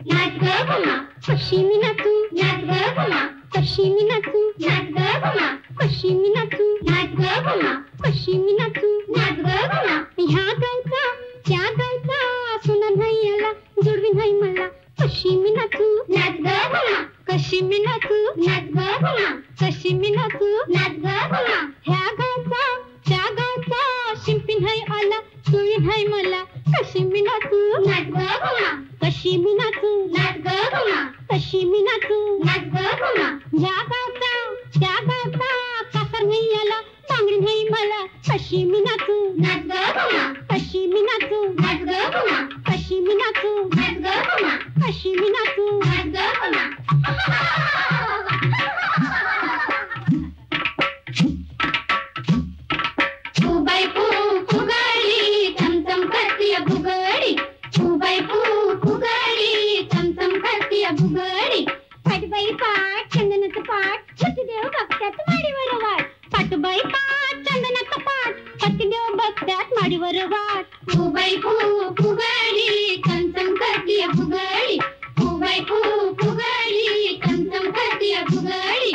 नाच ग घुमा, कशी मी नाचू, नाच ग घुमा, कशी मी नाचू, नाच ग घुमा, कशी मी नाचू, नाच ग घुमा, कशी मी नाचू, नाच ग घुमा. ह्या गायचा त्या गायचा सुना नाही आला, जोडवी नाही मला, कशी मी नाचू, नाच ग घुमा, कशी मी नाचू, नाच ग घुमा, कशी मी नाचू, नाच ग घुमा. ह्या गायचा त्या गायचा शिंपी नाही आला, जोडवी नाही मला, कशी मी नाचू, नाच ग घुमा, कशी मी नाचू, नाच ग घुमा, कशी मी नाचू, नाच ग घुमा. ह्या गायचा त्या गायचा कासर नाही आला, बांगडी नाही मला, कशी मी नाचू, नाच ग घुमा, कशी मी नाचू, नाच ग घुमा, कशी मी नाचू, नाच ग घुमा, कशी मी नाचू, नाच ग घुमा. फुबाई फुगाडी चमचम करतीय फुगडी, फुबाई फुगाडी चमचम करतीय फुगडी. पाटबाई पाट चंदनाचं पाट, पतिदेव बघत्यात माडीवर वाट, पाटबाई पाट चंदनाचं पाट, पतिदेव बघत्यात माडीवर वाट. फुबाई फुगाडी चमचम करतीय फुगडी, फुबाई फुगाडी चमचम करतीय फुगडी.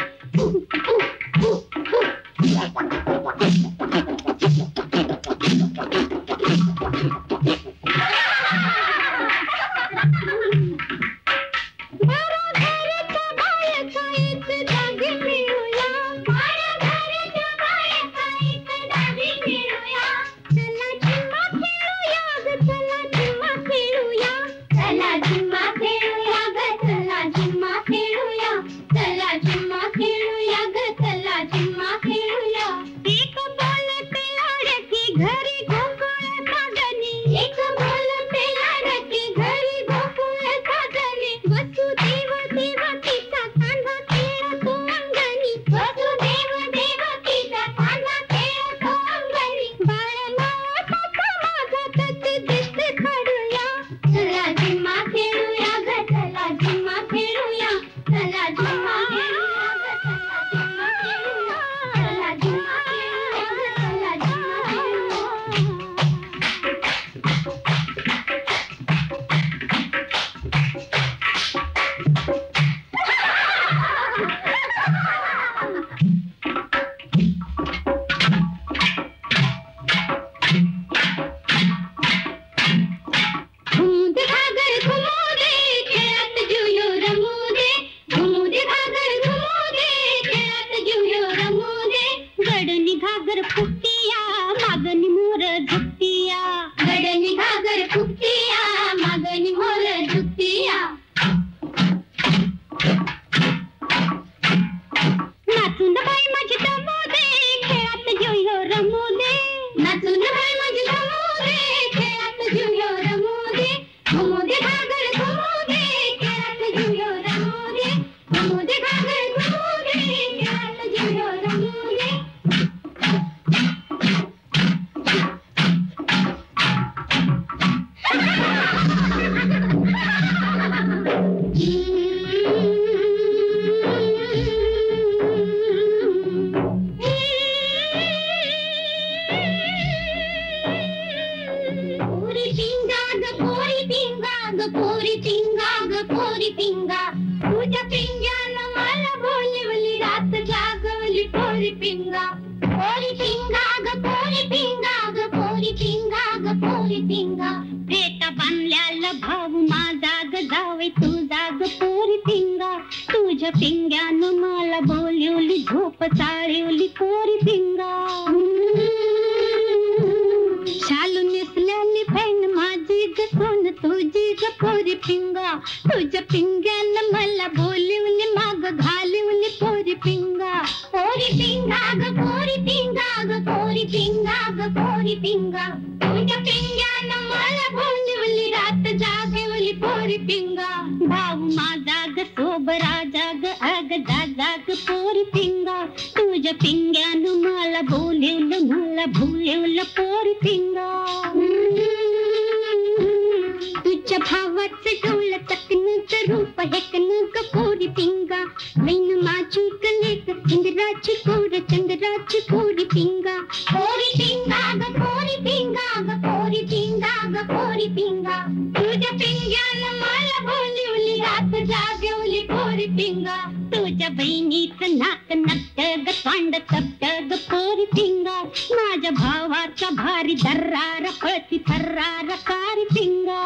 पोरी पिंगा तुझ्या पिंग्यानं मला बोलवली रात जागवली पोरी पिंगा. तुझ्या बहिणीचं नाक नकट ग तोंड तपट ग पोरी पिंगा. माझ्या भावाचा भारी दर्रार पळती थर्रार कारी पिंगा.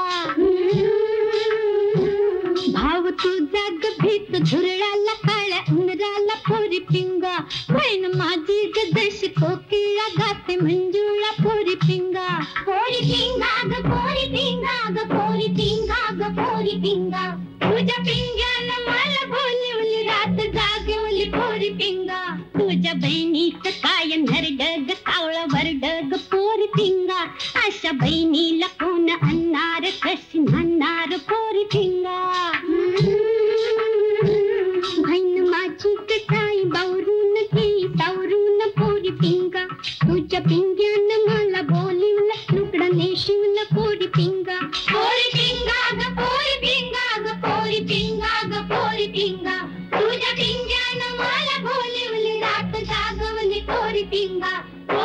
भाव तुझा ग भीत झुरळाला काळ्या उंदराला पोरी पिंगा. बहीण माझी ग जशी कोकिळा गाते मंजुळा पोरी पिंगा. पोरी पिंगा ग पोरी पिंगा ग पोरी पिंगा ग पोरी पिंगा. तुझ्या पिंग्यानं मला बोलवली रात जागवली पोरी पिंगा. तुझ्या बहिणीचं काय नरड ग कावळं वरड ग पोरी पिंगा. अशा बहिणीला कोण आणणार कशी म्हणणार पोरी पिंगा. बहीण माझी कसाई बावरून घे सावरून पोरी पिंगा. तुझ्या पिंग्यानं मला बोलवलं लुगडं नेशिवलं पोरी पिंगा. पोरी पिंगा ग पोरी पिंगा ग पोरी पिंगा ग पोरी पिंगा. तुझ्या पिंग्यानं मला बोलवली रात जागवली पोरी पिंगा.